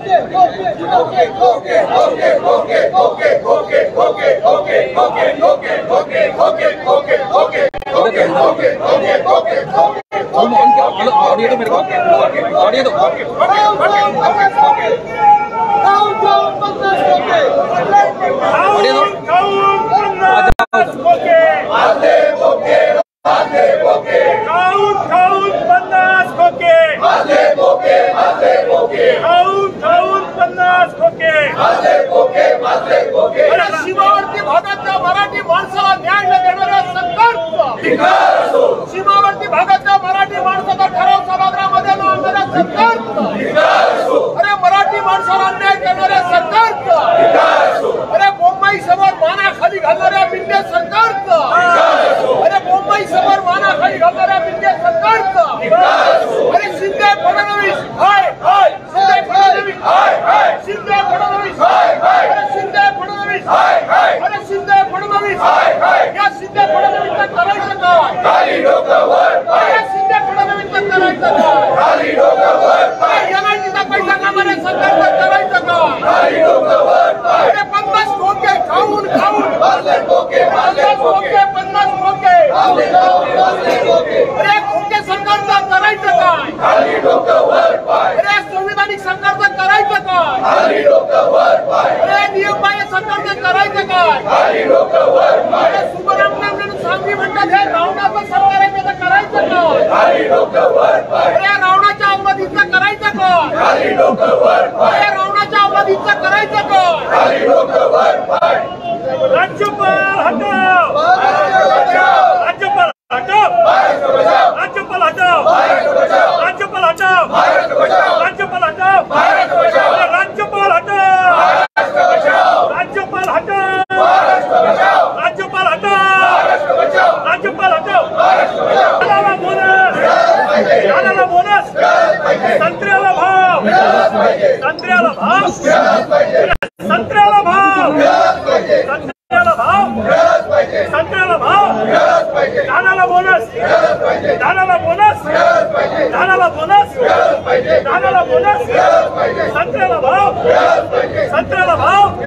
सीमावर्ती भागातल्या मराठी माणसाला न्याय न देणाऱ्या सरकारचं, सीमावर्ती भागातल्या मराठी माणसाचा ठराव सभागृहामध्ये न आणणाऱ्या सरकारचं, अरे मराठी माणसाला अन्याय करणाऱ्या सरकारचं, अरे मुंबई समोर मानाखाली घालणाऱ्या बिंडे सरकारचं, अरे मुंबई समोर मानाखाली घालणाऱ्या बिंडे सरकारचं, अरे शिंदे फडणवीस हाय हाय, शिंदे फडणवीस हाय हाय, शिंदे फडणवीस हाय हाय, अरे शिंदे फडणवीस हाय हाय, अरे शिंदे फडणवीस हाय हाय, या शिंदे फडणवीसचं करायचं काय? खाली डोकं वर पाय, या शिंदे फडणवीसचं करायचं काय? खाली डोकं वर पाय, एनआयटीचा पैसा कामाऱ्या सरकारचं करायचं काय? खाली डोकं वर पाय, अरे 50 खोके खाऊन खाऊन 50 खोके 50 खोके 50 खोके, अरे खोके सरकारचं करायचं काय? खाली डोकं वर पाय, अरे संविधानिक सरकारचं करायचं काय? खाली डोकं वर पाय, अरे नियमबाह्य सरकारचं करायचं काय? खाली डोकं वर पाय, अरे सुब्रमण्यम सांगली म्हणतात हे रावणाचं सरकार आहे त्याचं करायचं काय? खाली डोकं वर पाय, अरे रावणाच्या अवधीचं करायचं काय? खाली डोकं वर पाय, अरे रावणाच्या अवधीचं करायचं काय? खाली डोकं वर पाय, राज्यपाल हटाव, राज्यपाल हटाव, राज्यपाल हटाव, राज्यपाल हटाव, राज्यपाल हटाव, राज्यपाल हटाव, राज्यपाल हटाव, राज्यपाल हटाव, राज्यपाल हटाव, शाळाला बोनस, शाळाला बोनस, संत्र्याला भाव, संत्र्याला भाव, संत्र्याला भाव, संत्र्याला भाव, संत्र्याला भाव, धानाला बोनस, धानाला बोनस, धानाला बोनस, धानाला बोनस, संत्र्याला भाव, संत्र्याला भाव,